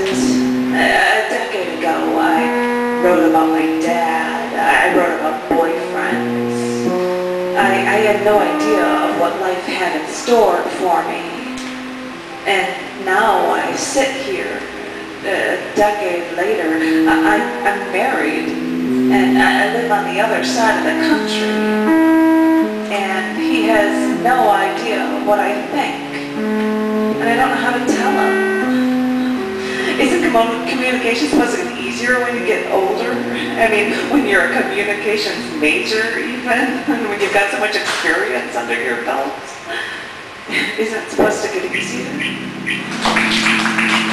a decade ago, I wrote about my dad. I wrote about boyfriends. I had no idea of what life had in store for me. And now I sit here, a decade later. I'm married, and I live on the other side of the country. And he has no idea what I think. And I don't know how to tell him. Isn't communication supposed to get easier when you get older? I mean, when you're a communications major even, when you've got so much experience under your belt? Isn't it supposed to get easier?